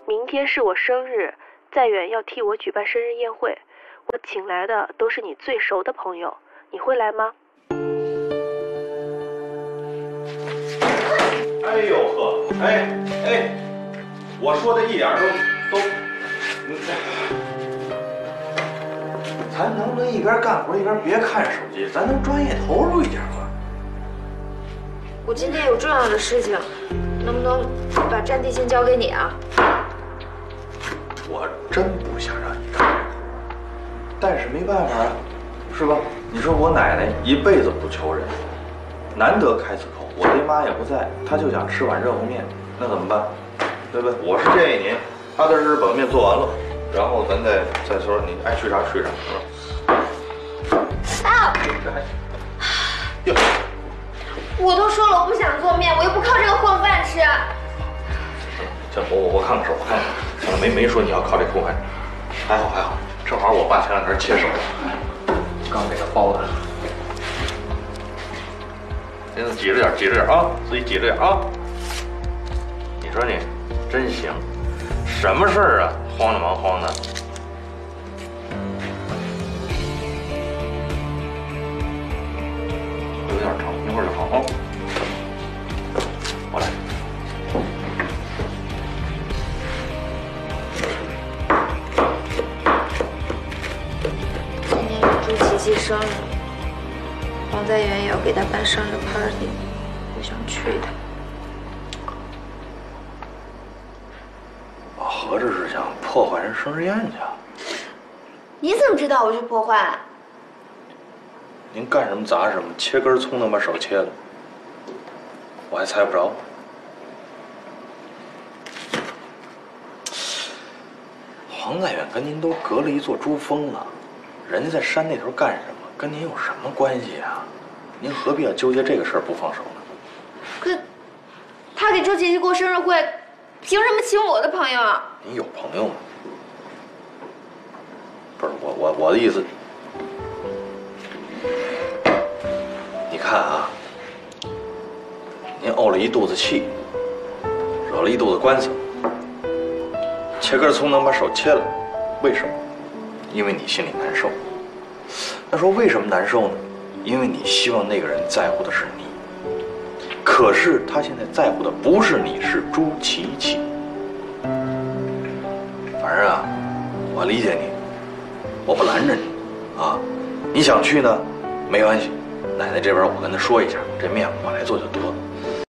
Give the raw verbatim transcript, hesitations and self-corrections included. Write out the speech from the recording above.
明天是我生日，在远要替我举办生日宴会，我请来的都是你最熟的朋友，你会来吗？ 哎呦呵，哎哎，我说的一点都都，嗯，咱能不能一边干活一边别看手机？咱能专业投入一点吗？ 我今天有重要的事情，能不能把占地先交给你啊？ 我真不想让你干，但是没办法啊，是吧？你说我奶奶一辈子不求人，难得开次口，我爹妈也不在，她就想吃碗热乎面，那怎么办？对不对？我是建议您，踏踏实实把面做完了，然后咱再再说你爱吃啥吃啥，是吧？ 啊！ 这还哟， 我都说了我不想做面，我又不靠这个混饭吃。 行，我我我看看手，我看看，行了，没没说你要靠这混饭，还好还好，正好我爸前两天切手，刚给他包的。现在挤着点，挤着点啊，自己挤着点啊。你说你真行，什么事儿啊，慌的忙慌的。有点长，一会儿就好啊。我来。 今天是朱琪琪生日，王在元也要给她办生日 party， 我想去一趟。 我合着是想破坏人生日宴去啊？ 你怎么知道我去破坏？ 您干什么砸什么，切根葱能把手切了，我还猜不着。黄在远跟您都隔了一座珠峰了，人家在山那头干什么，跟您有什么关系啊？您何必要纠结这个事儿不放手呢？ 可他给周琪琪过生日会，凭什么请我的朋友啊？ 您有朋友吗？不是我我我的意思，你看啊，您怄了一肚子气，惹了一肚子官司，切根葱能把手切了，为什么？因为你心里难受。那说为什么难受呢？因为你希望那个人在乎的是你，可是他现在在乎的不是你，是朱琪琪。反正啊，我理解你，我不拦着你啊。你想去呢，没关系，奶奶这边我跟她说一下，这面我来做就得了。